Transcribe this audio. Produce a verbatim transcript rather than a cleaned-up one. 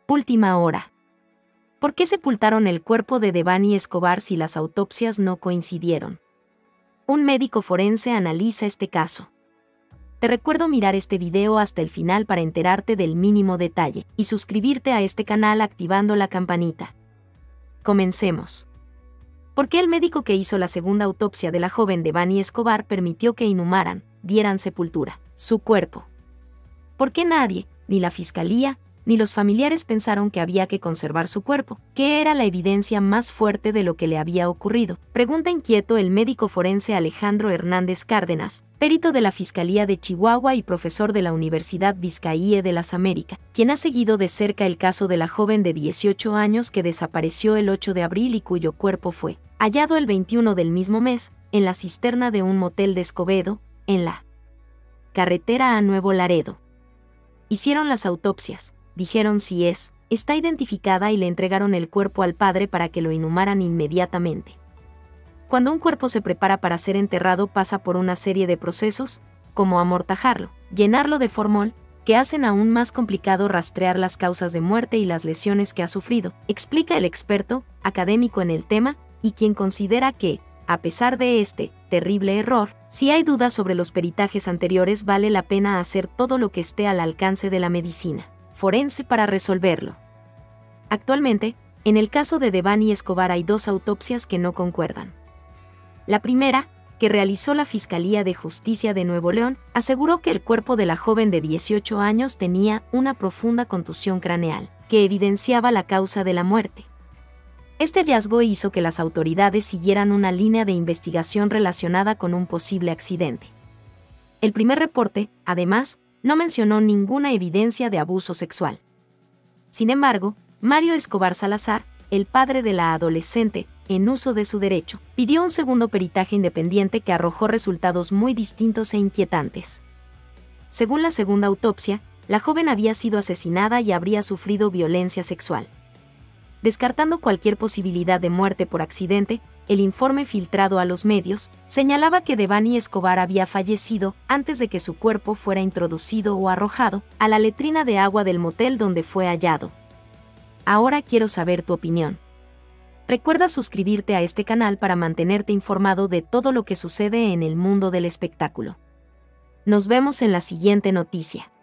Última hora. ¿Por qué sepultaron el cuerpo de Devani Escobar si las autopsias no coincidieron? Un médico forense analiza este caso. Te recuerdo mirar este video hasta el final para enterarte del mínimo detalle y suscribirte a este canal activando la campanita. Comencemos. ¿Por qué el médico que hizo la segunda autopsia de la joven Devani Escobar permitió que inhumaran, dieran sepultura, su cuerpo? ¿Por qué nadie, ni la fiscalía, ni los familiares pensaron que había que conservar su cuerpo? ¿Qué era la evidencia más fuerte de lo que le había ocurrido? Pregunta inquieto el médico forense Alejandro Hernández Cárdenas, perito de la Fiscalía de Chihuahua y profesor de la Universidad Vizcaíe de las Américas, quien ha seguido de cerca el caso de la joven de dieciocho años que desapareció el ocho de abril y cuyo cuerpo fue hallado el veintiuno del mismo mes, en la cisterna de un motel de Escobedo, en la carretera a Nuevo Laredo. Hicieron las autopsias. Dijeron si es, está identificada y le entregaron el cuerpo al padre para que lo inhumaran inmediatamente. Cuando un cuerpo se prepara para ser enterrado pasa por una serie de procesos, como amortajarlo, llenarlo de formol, que hacen aún más complicado rastrear las causas de muerte y las lesiones que ha sufrido, explica el experto, académico en el tema, y quien considera que, a pesar de este terrible error, si hay dudas sobre los peritajes anteriores vale la pena hacer todo lo que esté al alcance de la medicina forense para resolverlo. Actualmente, en el caso de Devani Escobar hay dos autopsias que no concuerdan. La primera, que realizó la Fiscalía de Justicia de Nuevo León, aseguró que el cuerpo de la joven de dieciocho años tenía una profunda contusión craneal, que evidenciaba la causa de la muerte. Este hallazgo hizo que las autoridades siguieran una línea de investigación relacionada con un posible accidente. El primer reporte, además, no mencionó ninguna evidencia de abuso sexual. Sin embargo, Mario Escobar Salazar, el padre de la adolescente, en uso de su derecho, pidió un segundo peritaje independiente que arrojó resultados muy distintos e inquietantes. Según la segunda autopsia, la joven había sido asesinada y habría sufrido violencia sexual. Descartando cualquier posibilidad de muerte por accidente, el informe filtrado a los medios señalaba que Devani Escobar había fallecido antes de que su cuerpo fuera introducido o arrojado a la letrina de agua del motel donde fue hallado. Ahora quiero saber tu opinión. Recuerda suscribirte a este canal para mantenerte informado de todo lo que sucede en el mundo del espectáculo. Nos vemos en la siguiente noticia.